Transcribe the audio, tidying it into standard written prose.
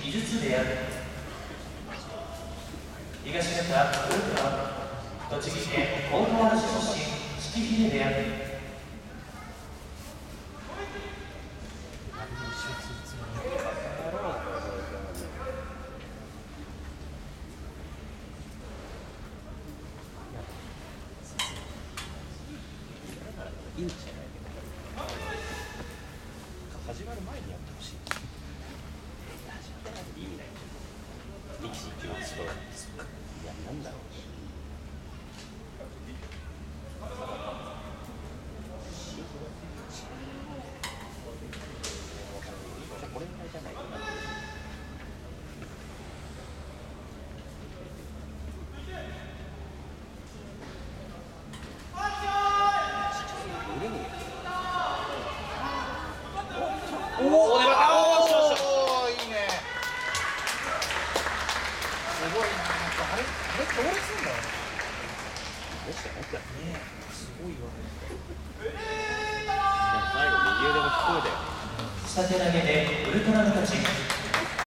技術部屋、東方ウルトラ栃木県大田原市出身式秀部屋、 いいんじゃない始まる前にやってほしい。始まってないと意味ない。力士っていうのはそういや、なんだろう。これぐらいじゃないかな。 おお、粘った。 おお、いいね。 すごいな。あれ強烈なんだよね。 どうして入ったの？ ね、すごいわ。 最後右腕も引っ込めたよ。 下手投げでウルトラの勝ち。